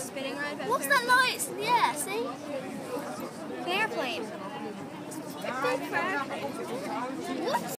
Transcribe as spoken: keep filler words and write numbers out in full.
spinning ride. What's that lights in the air, see? The airplane. It's big for airplanes. What?